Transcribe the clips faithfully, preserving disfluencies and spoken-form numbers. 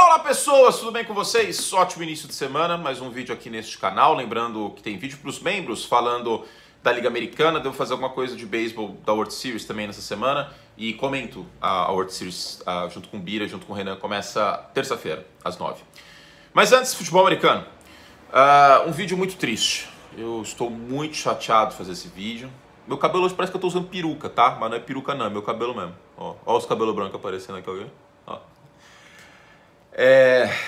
Olá pessoas, tudo bem com vocês? Ótimo início de semana, mais um vídeo aqui neste canal. Lembrando que tem vídeo para os membros falando da Liga Americana. Devo fazer alguma coisa de beisebol da World Series também nessa semana. E comento a World Series uh, junto com o Bira, junto com o Renan. Começa terça-feira, às nove. Mas antes, futebol americano. Uh, um vídeo muito triste. Eu estou muito chateado de fazer esse vídeo. Meu cabelo hoje parece que eu estou usando peruca, tá? Mas não é peruca não, é meu cabelo mesmo. Ó, ó os cabelos brancos aparecendo aqui, alguém? Ó. É...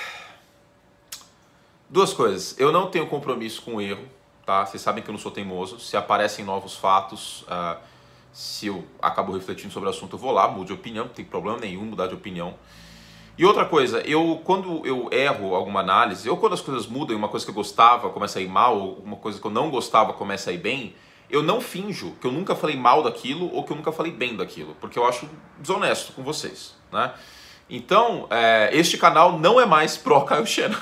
Duas coisas. Eu não tenho compromisso com o erro, tá? Vocês sabem que eu não sou teimoso. Se aparecem novos fatos, uh, se eu acabo refletindo sobre o assunto, eu vou lá, mudo de opinião, não tem problema nenhum mudar de opinião. E outra coisa, eu quando eu erro alguma análise, ou quando as coisas mudam e uma coisa que eu gostava começa a ir mal, ou uma coisa que eu não gostava começa a ir bem, eu não finjo que eu nunca falei mal daquilo ou que eu nunca falei bem daquilo, porque eu acho desonesto com vocês, né? Então, é, este canal não é mais pró Kyle Shanahan.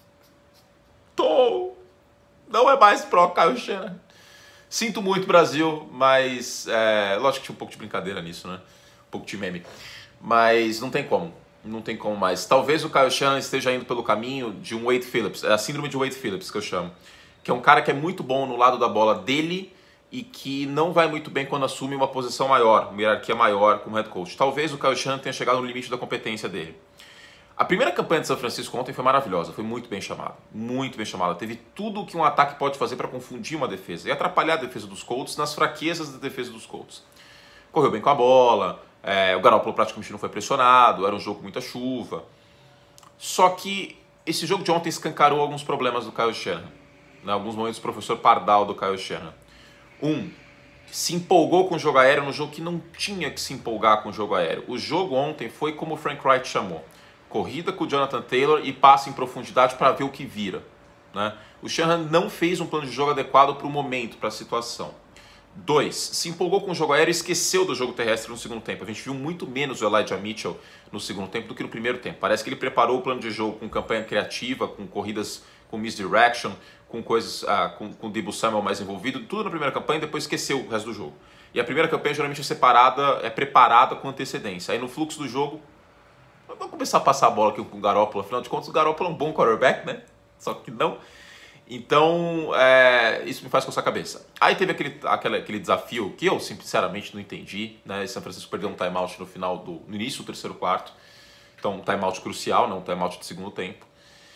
Tô... Não é mais pró Kyle Shanahan. Sinto muito, Brasil, mas... É, lógico que tinha um pouco de brincadeira nisso, né? Um pouco de meme. Mas não tem como. Não tem como mais. Talvez o Kyle Shanahan esteja indo pelo caminho de um Wade Phillips. É a síndrome de Wade Phillips que eu chamo. Que é um cara que é muito bom no lado da bola dele e que não vai muito bem quando assume uma posição maior, uma hierarquia maior como head coach. Talvez o Kyle Shanahan tenha chegado no limite da competência dele. A primeira campanha de São Francisco ontem foi maravilhosa, foi muito bem chamada, muito bem chamada. Teve tudo o que um ataque pode fazer para confundir uma defesa e atrapalhar a defesa dos Colts nas fraquezas da defesa dos Colts. Correu bem com a bola, é, o Garoppolo praticamente não foi pressionado, era um jogo com muita chuva. Só que esse jogo de ontem escancarou alguns problemas do Kyle Shanahan. Né, alguns momentos do professor Pardal do Kyle Shanahan. Um, se empolgou com o jogo aéreo no jogo que não tinha que se empolgar com o jogo aéreo. O jogo ontem foi como o Frank Wright chamou. Corrida com o Jonathan Taylor e passe em profundidade para ver o que vira. Né? O Shanahan não fez um plano de jogo adequado para o momento, para a situação. Dois, se empolgou com o jogo aéreo e esqueceu do jogo terrestre no segundo tempo. A gente viu muito menos o Elijah Mitchell no segundo tempo do que no primeiro tempo. Parece que ele preparou o plano de jogo com campanha criativa, com corridas com misdirection, com coisas, ah, com, com o Deebo Samuel mais envolvido, tudo na primeira campanha e depois esqueceu o resto do jogo. E a primeira campanha geralmente é separada, é preparada com antecedência. Aí no fluxo do jogo, vamos começar a passar a bola aqui com o Garoppolo. Afinal de contas, o Garoppolo é um bom quarterback, né? Só que não. Então, é, isso me faz coçar a cabeça. Aí teve aquele, aquele, aquele desafio que eu, sinceramente, não entendi. Né? São Francisco perdeu um timeout no final do no início do terceiro quarto. Então, um timeout crucial, não um timeout de segundo tempo.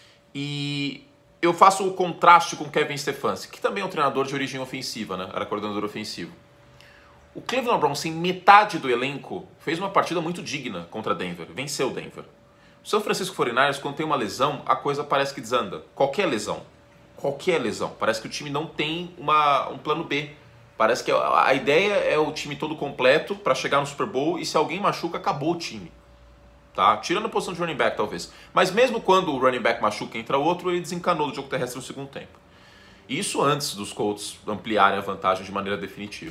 E eu faço o contraste com o Kevin Stefanski, que também é um treinador de origem ofensiva, né? Era coordenador ofensivo. O Cleveland Browns, sem metade do elenco, fez uma partida muito digna contra Denver. Venceu Denver. O São Francisco forty-niners, quando tem uma lesão, a coisa parece que desanda. Qualquer lesão. Qualquer lesão. Parece que o time não tem uma, um plano B. Parece que a, a ideia é o time todo completo para chegar no Super Bowl e se alguém machuca, acabou o time. Tá? Tirando a posição de running back, talvez. Mas mesmo quando o running back machuca e entra outro, ele desencanou do jogo terrestre no segundo tempo. Isso antes dos Colts ampliarem a vantagem de maneira definitiva.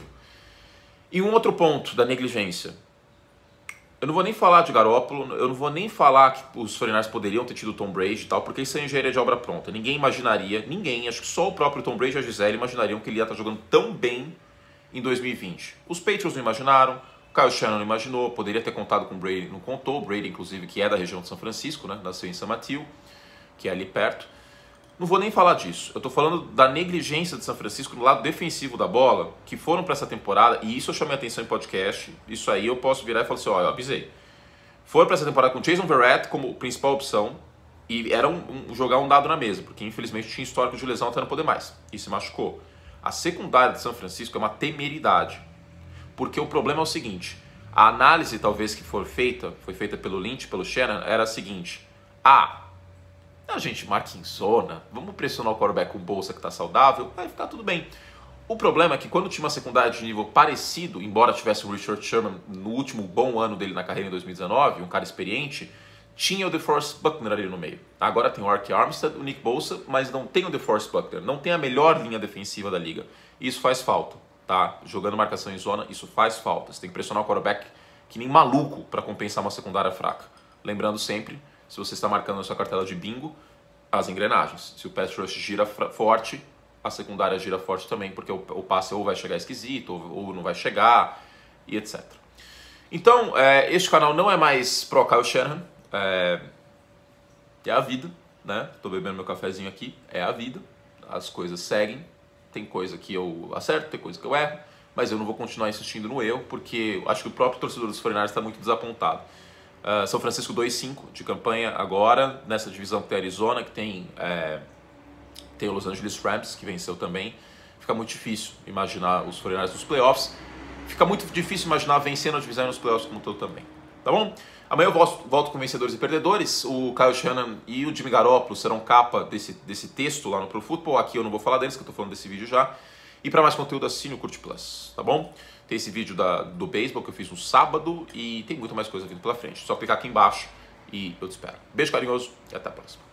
E um outro ponto da negligência. Eu não vou nem falar de Garoppolo, eu não vou nem falar que os forty-niners poderiam ter tido Tom Brady e tal, porque isso é engenharia de obra pronta. Ninguém imaginaria, ninguém, acho que só o próprio Tom Brady e a Gisele imaginariam que ele ia estar jogando tão bem em dois mil e vinte. Os Patriots não imaginaram, Kyle Shanahan não imaginou, poderia ter contado com o Brady, não contou. O Brady, inclusive, que é da região de São Francisco, né? Nasceu em San Mateo, que é ali perto. Não vou nem falar disso. Eu estou falando da negligência de São Francisco no lado defensivo da bola, que foram para essa temporada, e isso eu chamei a atenção em podcast. Isso aí eu posso virar e falar assim, olha, eu avisei. Foram para essa temporada com Jason Verrett como principal opção, e era um, um, jogar um dado na mesa, porque infelizmente tinha histórico de lesão até não poder mais, e se machucou. A secundária de São Francisco é uma temeridade. Porque o problema é o seguinte, a análise talvez que for feita, foi feita pelo Lynch, pelo Shanahan, era a seguinte, ah, a gente marca em zona, vamos pressionar o quarterback com bolsa que está saudável, vai ficar tudo bem. O problema é que quando tinha uma secundária de nível parecido, embora tivesse o Richard Sherman no último bom ano dele na carreira em dois mil e dezenove, um cara experiente, tinha o DeForest Buckner ali no meio. Agora tem o Ark Armstead, o Nick Bosa, mas não tem o DeForest Buckner, não tem a melhor linha defensiva da liga. Isso faz falta. Tá? Jogando marcação em zona, isso faz falta. Você tem que pressionar o quarterback que nem maluco para compensar uma secundária fraca. Lembrando sempre, se você está marcando a sua cartela de bingo, as engrenagens. Se o pass rush gira forte, a secundária gira forte também, porque o, o passe ou vai chegar esquisito, ou, ou não vai chegar, e etcétera. Então, é, este canal não é mais pro Kyle Shanahan. É, que é a vida, né? Tô bebendo meu cafezinho aqui, é a vida. As coisas seguem, tem coisa que eu acerto, tem coisa que eu erro, mas eu não vou continuar insistindo no erro, porque acho que o próprio torcedor dos forty-niners está muito desapontado. Uh, São Francisco dois cinco de campanha agora, nessa divisão que tem a Arizona, que tem, é, tem o Los Angeles Rams, que venceu também. Fica muito difícil imaginar os forty-niners nos playoffs. Fica muito difícil imaginar vencendo a divisão e nos playoffs como todo também. Tá bom? Amanhã eu volto, volto com vencedores e perdedores. O Kyle Shanahan e o Jimmy Garoppolo serão capa desse, desse texto lá no Pro Football. Aqui eu não vou falar deles, que eu tô falando desse vídeo já. E para mais conteúdo, assine o Curte Plus, tá bom? Tem esse vídeo da, do beisebol que eu fiz no sábado e tem muito mais coisa vindo pela frente. Só clicar aqui embaixo e eu te espero. Beijo carinhoso e até a próxima.